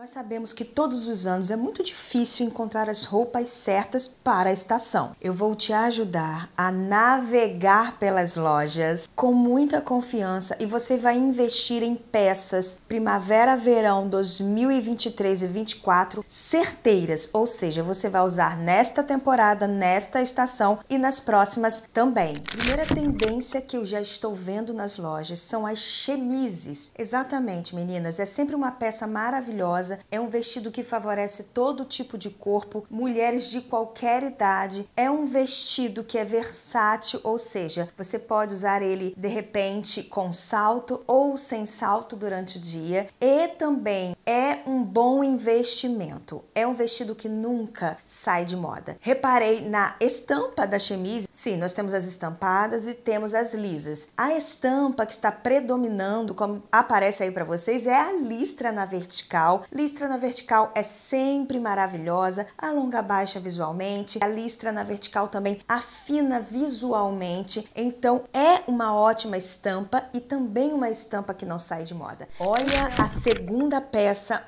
Nós sabemos que todos os anos é muito difícil encontrar as roupas certas para a estação. Eu vou te ajudar a navegar pelas lojas com muita confiança e você vai investir em peças primavera-verão 2023 e 2024 certeiras, ou seja, você vai usar nesta temporada, nesta estação e nas próximas também. Primeira tendência que eu já estou vendo nas lojas são as chemises. Exatamente, meninas, é sempre uma peça maravilhosa. É um vestido que favorece todo tipo de corpo, mulheres de qualquer idade. É um vestido que é versátil, ou seja, você pode usar ele de repente com salto ou sem salto durante o dia. E também é um bom investimento. É um vestido que nunca sai de moda. Reparei na estampa da chemise. Sim, nós temos as estampadas e temos as lisas. A estampa que está predominando, como aparece aí para vocês, é a listra na vertical. Listra na vertical é sempre maravilhosa, alonga baixa visualmente. A listra na vertical também afina visualmente. Então é uma ótima estampa e também uma estampa que não sai de moda. Olha a segunda peça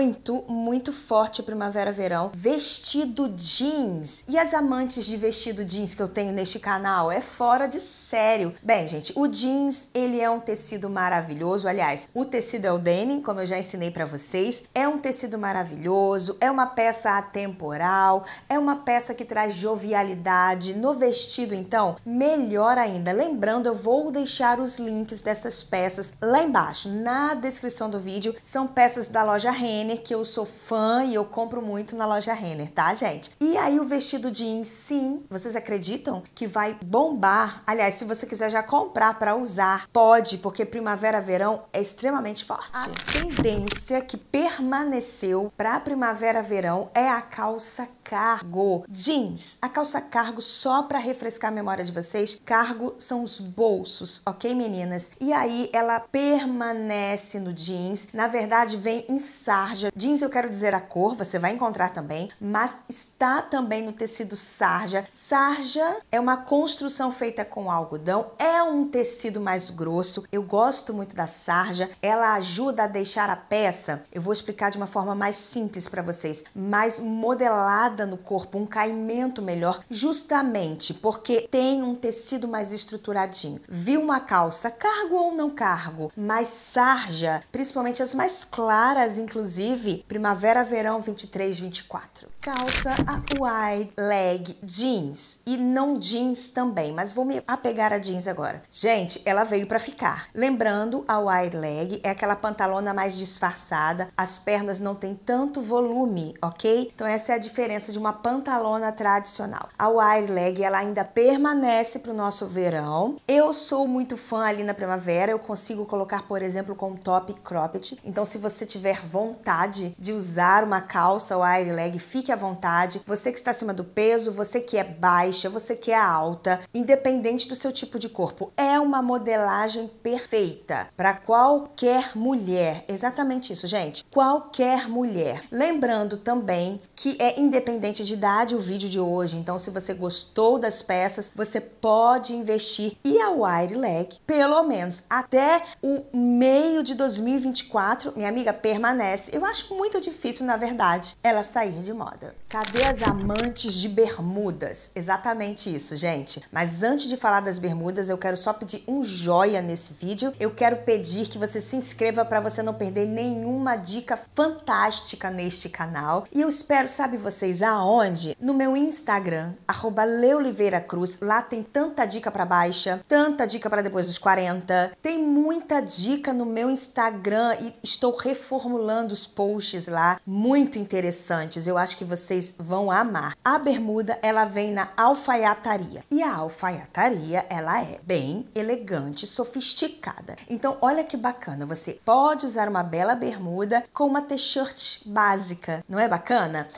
muito forte primavera-verão, vestido jeans. E as amantes de vestido jeans que eu tenho neste canal é fora de sério. Bem, gente, o jeans, ele é um tecido maravilhoso. Aliás, o tecido é o denim, como eu já ensinei para vocês. É um tecido maravilhoso, é uma peça atemporal, é uma peça que traz jovialidade. No vestido, então, melhor ainda. Lembrando, eu vou deixar os links dessas peças lá embaixo, na descrição do vídeo. São peças da loja Renner, que eu sou fã e eu compro muito na loja Renner, tá, gente? E aí o vestido jeans, sim, vocês acreditam que vai bombar? Aliás, se você quiser já comprar para usar, pode, porque primavera-verão é extremamente forte. A tendência que permaneceu para primavera-verão é a calça cargo jeans. A calça cargo, só para refrescar a memória de vocês, cargo são os bolsos, ok, meninas? E aí ela permanece no jeans. Na verdade, vem em sarja. Jeans, eu quero dizer a cor, você vai encontrar também, mas está também no tecido sarja. Sarja é uma construção feita com algodão, é um tecido mais grosso. Eu gosto muito da sarja, ela ajuda a deixar a peça, eu vou explicar de uma forma mais simples para vocês, mais modelada no corpo, um caimento melhor, justamente porque tem um tecido mais estruturadinho. Viu uma calça, cargo ou não cargo, mais sarja, principalmente as mais claras, inclusive, primavera-verão 23, 24. Calça a wide leg jeans e não jeans também, mas vou me apegar a jeans agora. Gente, ela veio para ficar. Lembrando, a wide leg é aquela pantalona mais disfarçada, as pernas não tem tanto volume, ok? Então essa é a diferença de uma pantalona tradicional. A wide leg, ela ainda permanece para o nosso verão. Eu sou muito fã ali na primavera, eu consigo colocar, por exemplo, com top cropped. Então, se você tiver vontade de usar uma calça wide leg, fique à vontade. Você que está acima do peso, você que é baixa, você que é alta, independente do seu tipo de corpo, é uma modelagem perfeita para qualquer mulher. Exatamente isso, gente. Qualquer mulher. Lembrando também que é independente de idade o vídeo de hoje, então se você gostou das peças, você pode investir. E a wide leg, pelo menos até o meio de 2024, minha amiga, permanece. Eu acho muito difícil, na verdade, ela sair de moda. Cadê as amantes de bermudas? Exatamente isso, gente. Mas antes de falar das bermudas, eu quero só pedir um joinha nesse vídeo. Eu quero pedir que você se inscreva para você não perder nenhuma dica fantástica neste canal. E eu espero, sabe vocês aonde? No meu Instagram, @leoliveiracruz. Lá tem tanta dica para baixa, tanta dica para depois dos 40. Tem muita dica no meu Instagram e estou reformulando os posts lá, muito interessantes. Eu acho que vocês vão amar. A bermuda, ela vem na alfaiataria. E a alfaiataria, ela é bem elegante, sofisticada. Então, olha que bacana. Você pode usar uma bela bermuda com uma t-shirt básica. Não é bacana?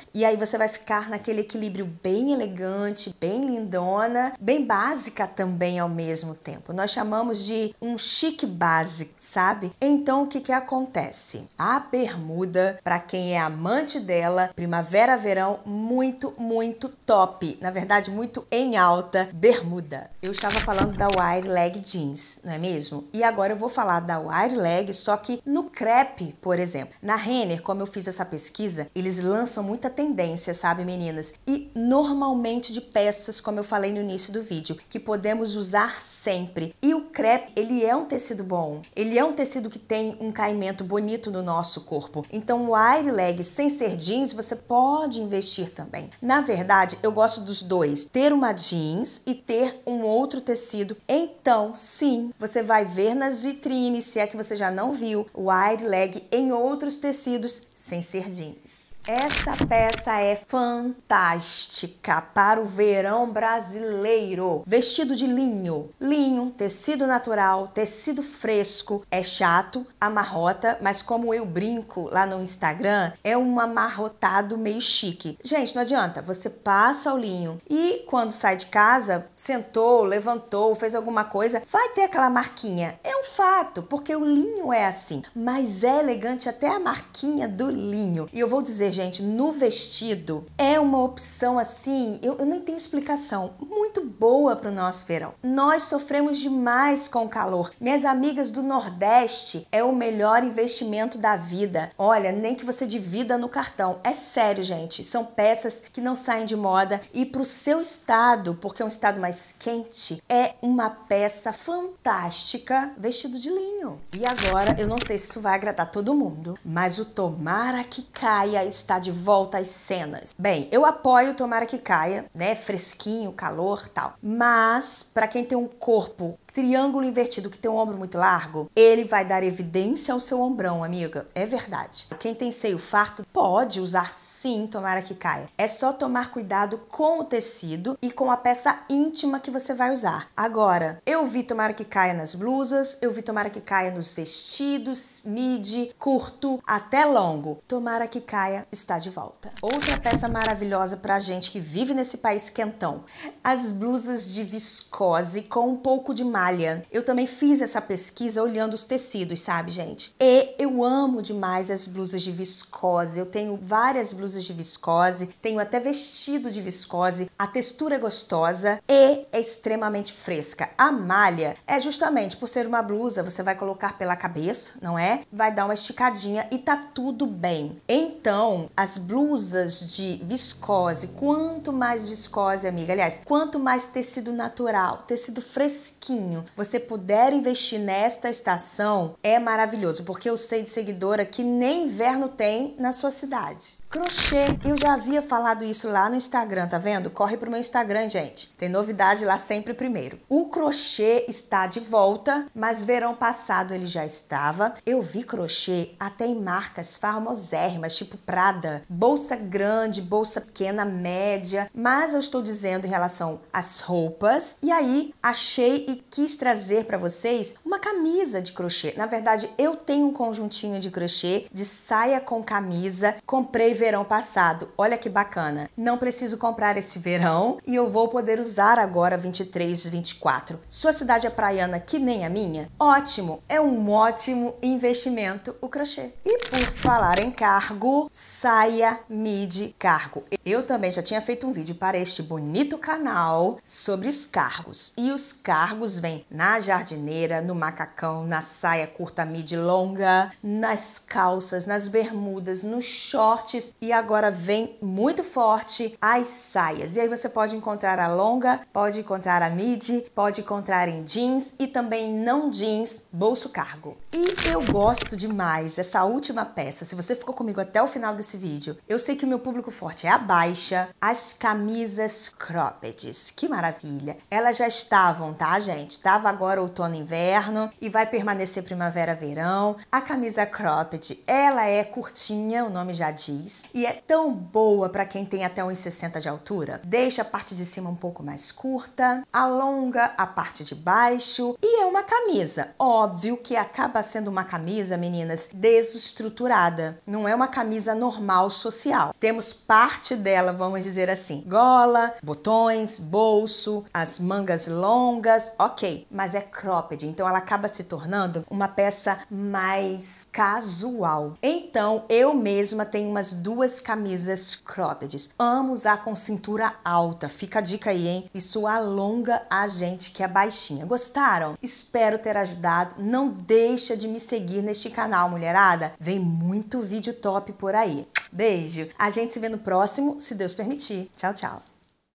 E aí você vai ficar naquele equilíbrio bem elegante, bem lindona, bem básica também ao mesmo tempo. Nós chamamos de um chique básico, sabe? Então o que que acontece? A bermuda, para quem é amante dela, primavera, verão, muito, muito top. Na verdade, muito em alta, bermuda. Eu estava falando da wide leg jeans, não é mesmo? E agora eu vou falar da wide leg, só que no crepe, por exemplo. Na Renner, como eu fiz essa pesquisa, eles lançam muita tendência, sabe, meninas? E normalmente de peças, como eu falei no início do vídeo, que podemos usar sempre. E o crepe, ele é um tecido bom. Ele é um tecido que tem um caimento bonito no nosso corpo. Então, o wide leg sem ser jeans, você pode investir também. Na verdade, eu gosto dos dois. Ter uma jeans e ter um outro tecido. Então, sim, você vai ver nas vitrines, se é que você já não viu, o wide leg em outros tecidos sem ser jeans. Essa peça é fantástica para o verão brasileiro. Vestido de linho. Linho, tecido natural, tecido fresco. É chato, amarrota, mas como eu brinco lá no Instagram, é um amarrotado meio chique. Gente, não adianta, você passa o linho e quando sai de casa, sentou, levantou, fez alguma coisa, vai ter aquela marquinha. É um fato, porque o linho é assim, mas é elegante até a marquinha do linho. E eu vou dizer, gente, no vestido é uma opção assim, eu nem tenho explicação, muito boa para o nosso verão. Nós sofremos demais com o calor. Minhas amigas do Nordeste, é o melhor investimento da vida. Olha, nem que você divida no cartão. É sério, gente. São peças que não saem de moda e para o seu estado, porque é um estado mais quente, é uma peça fantástica, vestido de linho. E agora, eu não sei se isso vai agradar todo mundo, mas o Tomara que Caia está de volta às cenas. Bem, eu apoio o Tomara que Caia, né? Fresquinho, calor, tal. Mas para quem tem um corpo triângulo invertido que tem um ombro muito largo, ele vai dar evidência ao seu ombrão, amiga. É verdade. Quem tem seio farto pode usar sim Tomara que Caia. É só tomar cuidado com o tecido e com a peça íntima que você vai usar. Agora, eu vi Tomara que Caia nas blusas, eu vi Tomara que Caia nos vestidos, midi, curto, até longo. Tomara que Caia está de volta. Outra peça maravilhosa pra gente que vive nesse país quentão. As blusas de viscose com um pouco de malha. Eu também fiz essa pesquisa olhando os tecidos, sabe, gente? E eu amo demais as blusas de viscose. Eu tenho várias blusas de viscose, tenho até vestido de viscose. A textura é gostosa e é extremamente fresca. A malha é justamente por ser uma blusa, você vai colocar pela cabeça, não é? Vai dar uma esticadinha e tá tudo bem. Então, as blusas de viscose, quanto mais viscose, amiga, aliás, quanto mais tecido natural, tecido fresquinho, você puder investir nesta estação, é maravilhoso, porque eu sei de seguidora que nem inverno tem na sua cidade. Crochê, eu já havia falado isso lá no Instagram, tá vendo? Corre pro meu Instagram, gente. Tem novidade lá sempre primeiro. O crochê está de volta, mas verão passado ele já estava. Eu vi crochê até em marcas famosérrimas, tipo Prada. Bolsa grande, bolsa pequena, média. Mas eu estou dizendo em relação às roupas. E aí, achei e quis trazer para vocês uma camisa de crochê. Na verdade, eu tenho um conjuntinho de crochê, de saia com camisa. Comprei verão passado. Olha que bacana. Não preciso comprar esse verão e eu vou poder usar agora 23, 24. Sua cidade é praiana que nem a minha? Ótimo! É um ótimo investimento o crochê. E por falar em cargo, saia midi cargo. Eu também já tinha feito um vídeo para este bonito canal sobre os cargos. E os cargos vêm na jardineira, no macacão, na saia curta midi longa, nas calças, nas bermudas, nos shorts e agora vem muito forte as saias. E aí você pode encontrar a longa, pode encontrar a midi, pode encontrar em jeans e também não jeans, bolso cargo. E eu gosto demais dessa última peça. Se você ficou comigo até o final desse vídeo, eu sei que o meu público forte é a baixa, as camisas croppeds. Que maravilha! Elas já estavam, tá, gente? Tava agora outono e inverno e vai permanecer primavera-verão. A camisa cropped, ela é curtinha, o nome já diz. demais. E é tão boa para quem tem até 1,60 de altura. Deixa a parte de cima um pouco mais curta, alonga a parte de baixo e é uma camisa. Óbvio que acaba sendo uma camisa, meninas, desestruturada. Não é uma camisa normal social. Temos parte dela, vamos dizer assim, gola, botões, bolso, as mangas longas, ok. Mas é cropped, então ela acaba se tornando uma peça mais casual. Então, eu mesma tenho umas 2 camisas cropped. Amo usar com cintura alta. Fica a dica aí, hein? Isso alonga a gente que é baixinha. Gostaram? Espero ter ajudado. Não deixa de me seguir neste canal, mulherada. Vem muito vídeo top por aí. Beijo. A gente se vê no próximo, se Deus permitir. Tchau, tchau.